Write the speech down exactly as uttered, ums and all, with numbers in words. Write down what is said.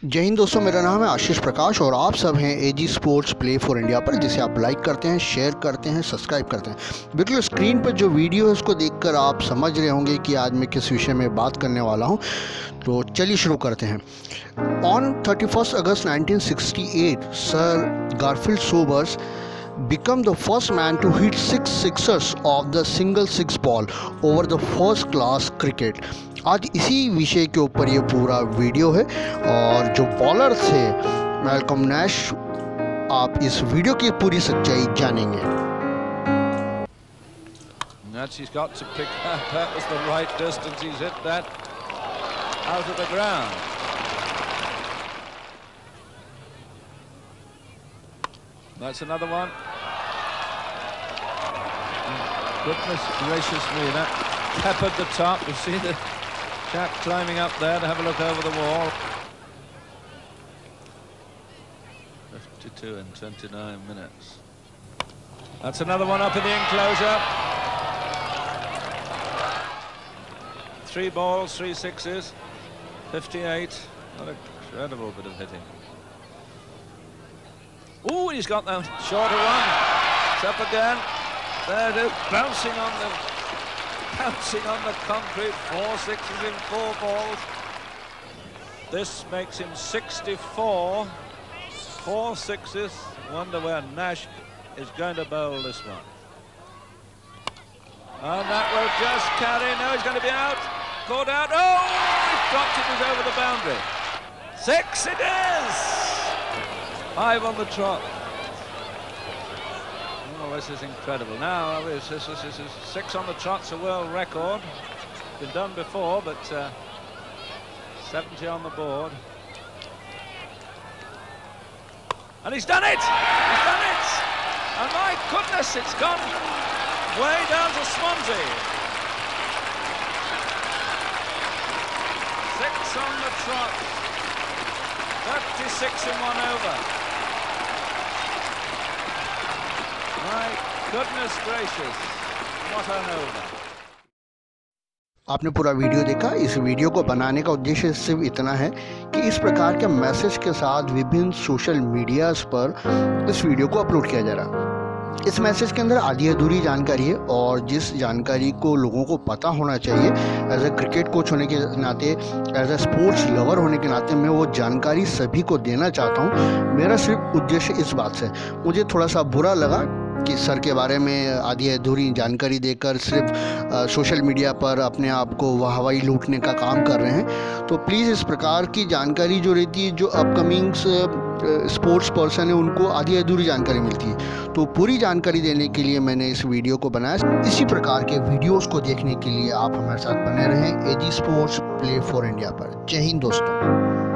जय हिंद दोस्तों, मेरा नाम है आशीष प्रकाश और आप सब हैं AG sports play for India पर, जिसे आप लाइक करते हैं, शेयर करते हैं, सब्सक्राइब करते हैं। बिल्कुल स्क्रीन पर जो वीडियो है उसको देखकर आप समझ रहे होंगे कि आज मैं किस विषय में बात करने वाला हूं। तो चलिए शुरू करते हैं। On thirty first August nineteen sixty eight, sir Garfield Sobers become the first man to hit six sixers of the single six ball over the first class cricket। आज इसी विषय के ऊपर ये पूरा वीडियो है और जो बॉलर थे मैल्कम नैश, आप इस वीडियो की पूरी सच्चाई जानेंगे। He's got to pick that. That was the right distance. He's hit that out of the ground. That's another one. Goodness gracious me, that peppered the top. You see the chap climbing up there to have a look over the wall. fifty-two in twenty-nine minutes. That's another one up in the enclosure. Three balls, three sixes, fifty-eight. What an incredible bit of hitting. Oh, he's got that shorter one. It's up again. There it is, bouncing on the, bouncing on the concrete. Four sixes in four balls. This makes him sixty-four. Four sixes. Wonder where Nash is going to bowl this one. And that will just carry. No, he's going to be out. Caught out. Oh, he's dropped it. It's over the boundary. Six it is. Five on the trot. Oh, this is incredible. Now, this, this, this, this is six on the trot's a world record. Been done before, but uh, seventy on the board. And he's done it! He's done it! And my goodness, it's gone way down to Swansea. Six on the trot. thirty-six in one over. My goodness gracious, what an over. आपने पूरा video देखा। इस video को बनाने का उद्देश्य सिर्फ इतना है कि इस प्रकार के मैसेज के साथ विभिन्न सोशल मीडियाज़ पर इस वीडियो को अपलोड किया जा रहा है। इस मैसेज के अंदर आधी अधूरी जानकारी है और जिस जानकारी को लोगों को पता होना चाहिए, एज ए क्रिकेट कोच होने के नाते, एज ए स्पोर्ट्स लवर होने के नाते मैं वो जानकारी सभी को देना चाहता हूँ। मेरा सिर्फ उद्देश्य इस बात से, मुझे थोड़ा सा बुरा लगा कि सर के बारे में आधी अधूरी जानकारी देकर सिर्फ आ, सोशल मीडिया पर अपने आप को वाहवाही लूटने का काम कर रहे हैं। तो प्लीज़ इस प्रकार की जानकारी जो रहती है, जो अपकमिंग स्पोर्ट्स पर्सन है, उनको आधी अधूरी जानकारी मिलती है। तो पूरी जानकारी देने के लिए मैंने इस वीडियो को बनाया। इसी प्रकार के वीडियोस को देखने के लिए आप हमारे साथ बने रहें AG sports play for India पर। जय हिंद दोस्तों।